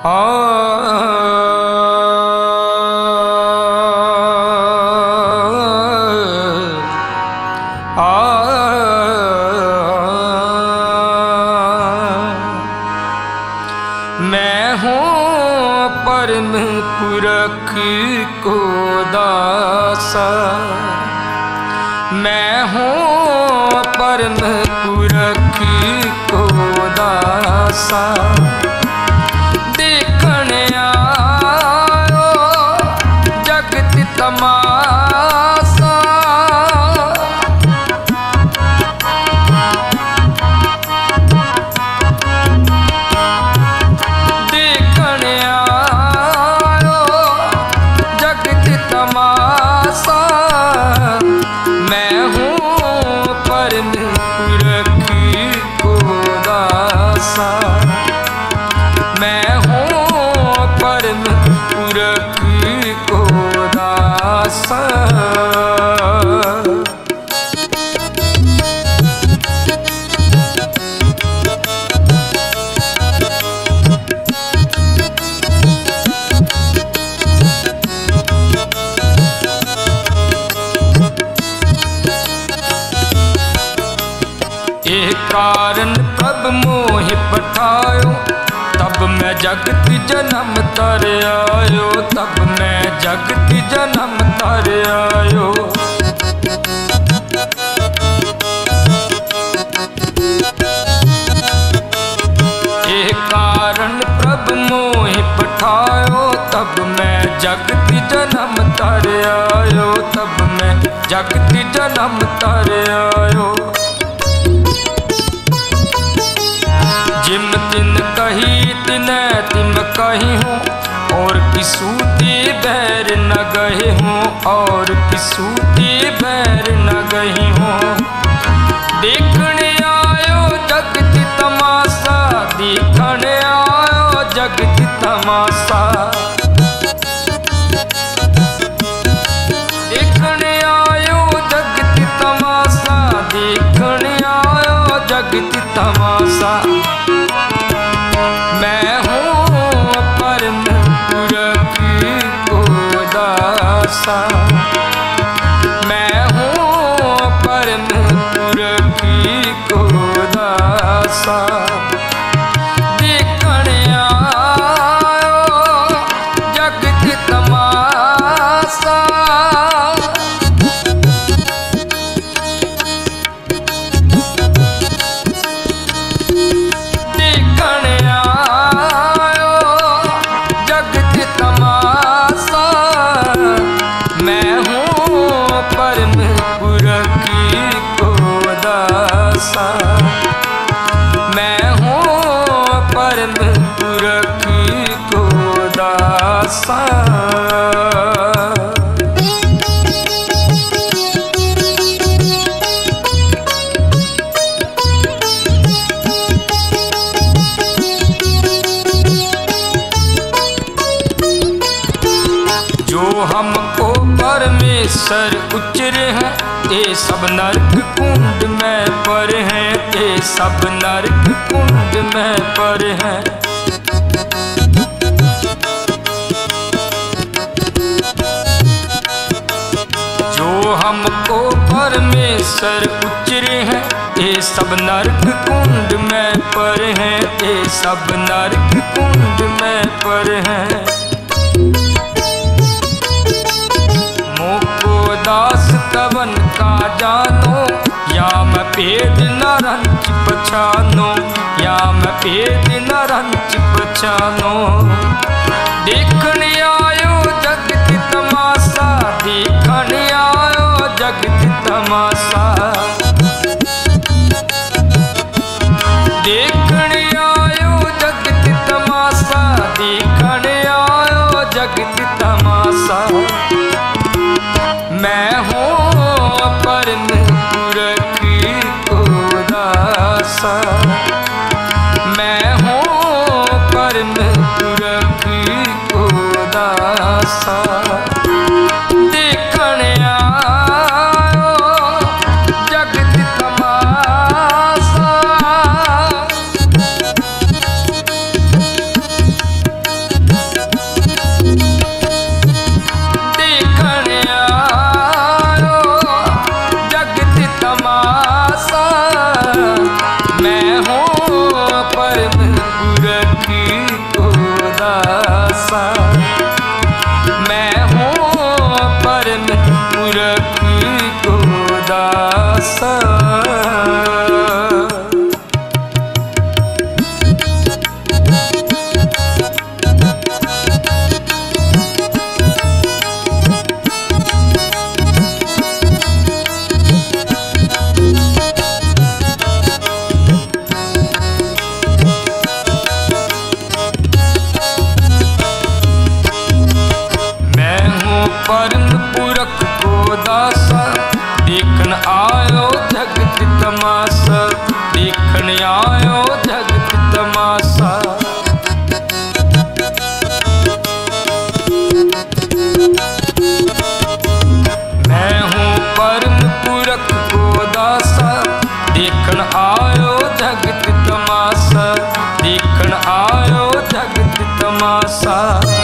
मैं हूँ परम पुरख को दासा, मैं हूँ परम पुरख को दासा। देखने आयो जगत तमाशा, देखने आयो जगत तमाशा। मैं हूँ परम पुरख को दासा, मैं हूँ परम पुरख को दासा। एक कारण प्रभ मोह पठायो, तब मैं जगत जन्म तर आयो, तब मैं जगत जन्म तर आयो। एक कारण प्रभ मोह पठायो, तब मैं जगत जन्म तर आयो, तब मैं जगत जन्म तर आयो। जिम तिन कही तिनै तिम कही हूँ, और किसूती बैर न गए हूँ, और किसूती बैर न गई हूँ। देखने आयो जगत तमाशा, देखने आयो जगत तमाशा। देखने आयो जगत तमाशा, देखने आयो जगत तमाशा। मैं हूँ परम पुरख को दासा, मैं हूँ परम पुरख को दासा। देखने आयो जगत तमाशा, मैं हूँ परम पुरख को दासा, मैं हूँ परम पुरख को दासा। जो हमको परमेश्वर उचरे हैं, ये सब नरक कुंड में पर हैं, ये सब नरक कुंड में पर हैं। जो हमको परमेश्वर उचरे हैं, ये सब नरक कुंड में पर हैं, ये सब नरक कुंड में पर हैं। मोको दास तवन का जानो, या मैं भेद न रंच पछानो, या मैं भेद न रंच पछानो। देखने आयो जगत तमाशा, देखने आयो जगत तमाशा। देखने आयो जगत तमाशा, देखने आयो जगत तमाशा। मैं हूँ परम पुरख को दासा, मैं हूँ परम पुरख को दासा। देखने आयो जगत तमाशा, परम पुरख को दासा, देखन आयो जगत तमाशा, देखन आयो जगत तमाशा। मैं हूँ परम पुरख को दासा, देखन आयो जगत तमाशा, देखन आयो जगत तमाशा।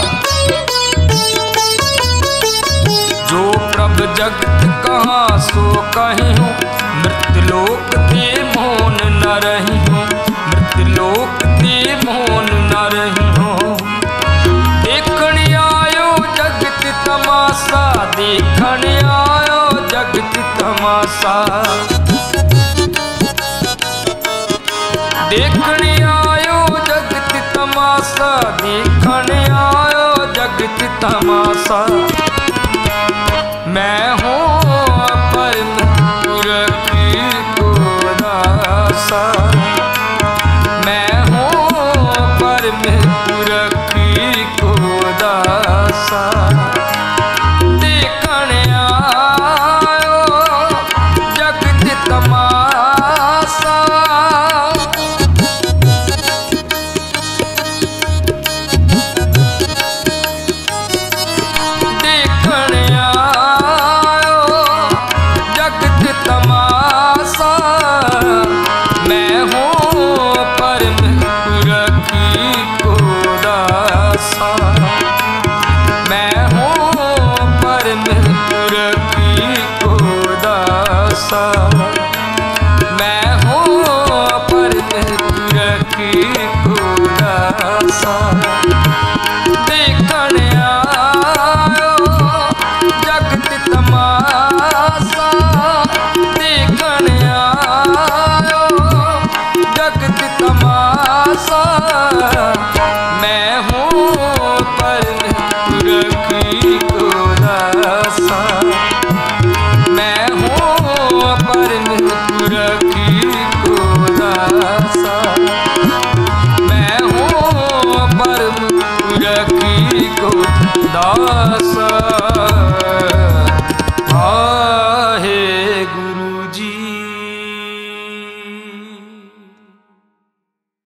जो प्रभ जगत कहाँ सो कहीं हूँ, मृतलोक ते मोहन न रही हूँ, मृतलोक ते मोहन न रही हूँ। देखन आयो जगत तमाशा, देखन आयो जगत तमाशा। देखन आयो जगत तमाशा, देखन आयो जगत तमाशा। मैं हूँ परम पुरख को दासा।